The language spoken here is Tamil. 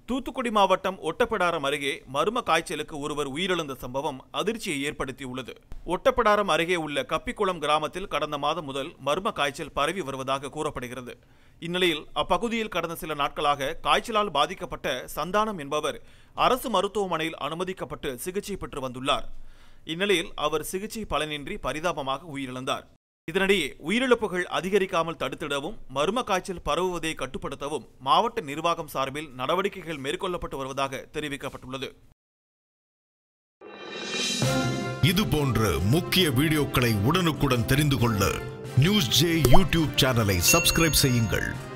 தூத்துக்குடி மாவட்டம் ஒட்டப்பிடாரம் அருகே மர்ம காய்ச்சலுக்கு ஒருவர் உயிரிழந்த சம்பவம் அதிர்ச்சியை ஏற்படுத்தியுள்ளது. ஒட்டப்பிடாரம் அருகே உள்ள கப்பிக்குளம் கிராமத்தில் கடந்த மாதம் முதல் மர்ம காய்ச்சல் பரவி வருவதாக கூறப்படுகிறது. இந்நிலையில் அப்பகுதியில் கடந்த சில நாட்களாக காய்ச்சலால் பாதிக்கப்பட்ட சந்தானம் என்பவர் அரசு மருத்துவமனையில் அனுமதிக்கப்பட்டு சிகிச்சை பெற்று வந்துள்ளார். இந்நிலையில் அவர் சிகிச்சை பலனின்றி பரிதாபமாக உயிரிழந்தார். இதனிடையே உயிரிழப்புகள் அதிகரிக்காமல் தடுத்திடவும் மர்ம காய்ச்சல் பரவுவதை கட்டுப்படுத்தவும் மாவட்ட நிர்வாகம் சார்பில் நடவடிக்கைகள் மேற்கொள்ளப்பட்டு வருவதாக தெரிவிக்கப்பட்டுள்ளது. இது போன்ற முக்கிய வீடியோக்களை உடனுக்குடன் தெரிந்து கொள்ள நியூஸ் ஜே யூடியூப் சேனலை சப்ஸ்கிரைப் செய்யுங்கள்.